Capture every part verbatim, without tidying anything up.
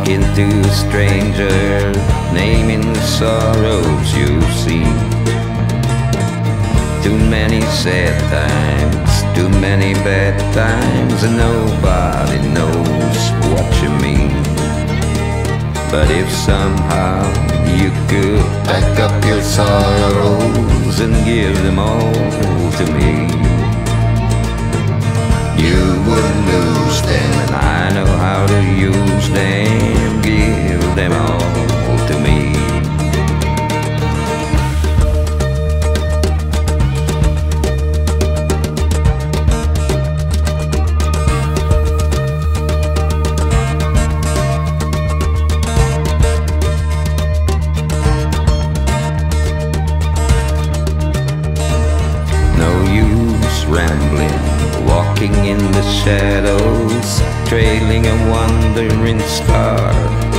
talking to a stranger, naming the sorrows you've seen. Too many sad times, too many bad times, and nobody knows what you mean. But if somehow you could pack up your sorrows and give them all to me, you wouldn't lose them, and I know how to use them. Give them all to me. Rambling, walking in the shadows, trailing a wandering star.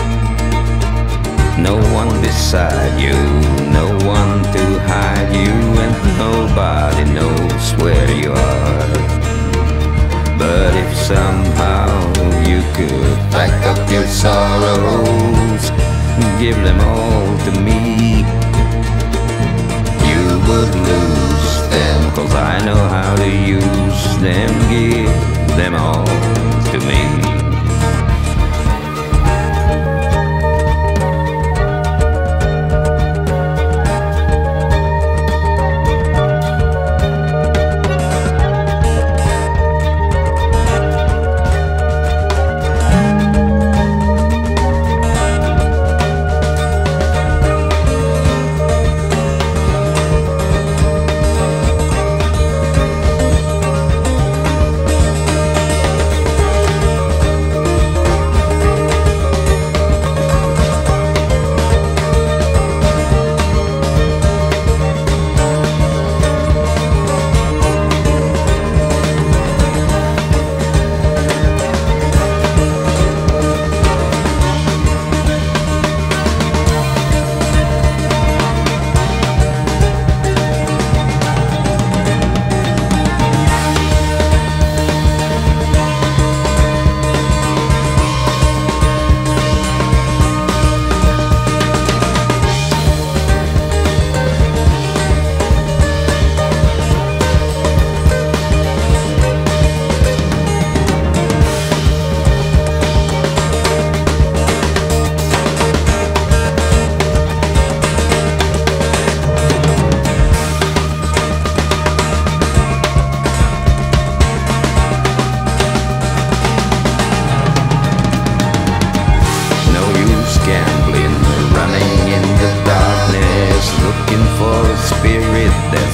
No one beside you, no one to hide you, and nobody knows where you are. But if somehow you could pack up your sorrows, give them all to me, you would lose them, 'cause I know how to use them. Give them all to me. Spirit that